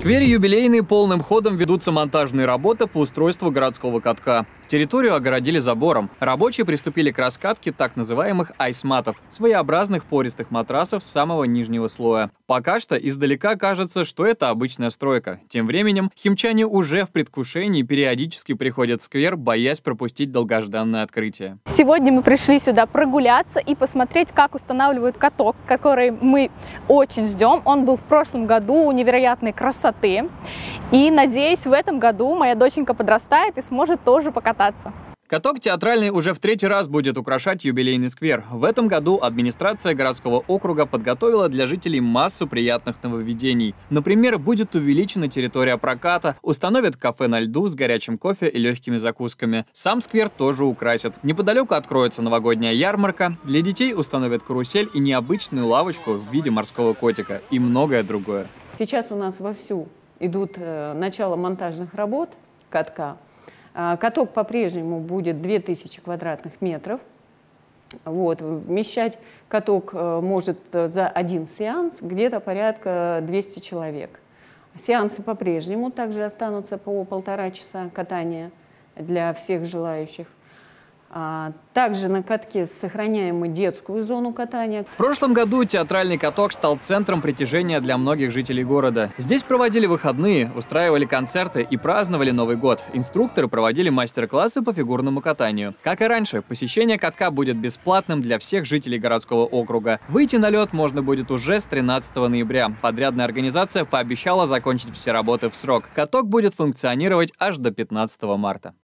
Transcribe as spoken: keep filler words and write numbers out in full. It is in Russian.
сквере «Юбилейный» полным ходом ведутся монтажные работы по устройству городского катка. Территорию огородили забором. Рабочие приступили к раскатке так называемых айсматов – своеобразных пористых матрасов самого нижнего слоя. Пока что издалека кажется, что это обычная стройка. Тем временем химчане уже в предвкушении периодически приходят в сквер, боясь пропустить долгожданное открытие. Сегодня мы пришли сюда прогуляться и посмотреть, как устанавливают каток, который мы очень ждем. Он был в прошлом году невероятной красоты. И, надеюсь, в этом году моя доченька подрастает и сможет тоже покататься. Каток театральный уже в третий раз будет украшать юбилейный сквер. В этом году администрация городского округа подготовила для жителей массу приятных нововведений. Например, будет увеличена территория проката, установят кафе на льду с горячим кофе и легкими закусками. Сам сквер тоже украсят. Неподалеку откроется новогодняя ярмарка, для детей установят карусель и необычную лавочку в виде морского котика и многое другое. Сейчас у нас вовсю идут э, начало монтажных работ катка. Каток по-прежнему будет две тысячи квадратных метров. Вот. Вмещать каток может за один сеанс где-то порядка двухсот человек. Сеансы по-прежнему также останутся по полтора часа катания для всех желающих. Также на катке сохраняем мы детскую зону катания. В прошлом году театральный каток стал центром притяжения для многих жителей города. Здесь проводили выходные, устраивали концерты и праздновали Новый год. Инструкторы проводили мастер-классы по фигурному катанию. Как и раньше, посещение катка будет бесплатным для всех жителей городского округа. Выйти на лед можно будет уже с тринадцатого ноября. Подрядная организация пообещала закончить все работы в срок. Каток будет функционировать аж до пятнадцатого марта.